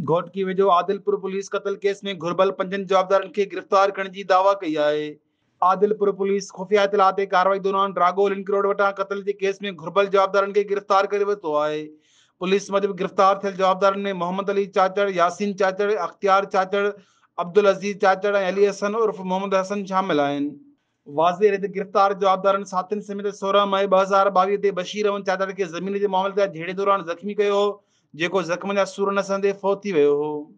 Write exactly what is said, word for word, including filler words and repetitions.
घोटकी वेझो Adilpur police क़त्ल case में घुर्बल पंजनि जवाबदारनि खे गिरफ़्तार करण जी दावा कई आहे। आदिलपुर पुलिस खुफ़िया इतिला ते कार्रवाई दौरान ड्रागो लिंक रोड वटां क़त्ल जे केस में घुर्बल जवाबदारनि खे गिरफ़्तार करे वरितो आहे। पुलिस मूजिबि गिरफ़्तार थियल जवाबदारनि में मोहम्मद अली चाचड़, यासीन चाचड़, अख्तियार चाचड़, अब्दुल अज़ीज़ चाचड़ ऐं अली हसन उर्फ़ मोहम्मद हसन शामिल आहिनि। वाज़ेह रहे त गिरफ़्तार जवाबदारनि साथियुनि समेत सोरहं मई ॿ हज़ार ॿावीह ते बशीर अहमद चाचड़ खे ज़मीन जे मामले ते झेड़े दौरान ज़ख़्मी कयो हो, जेको ज़ख़्म जा सूर नसंदे फ़ौत थी वियो हो।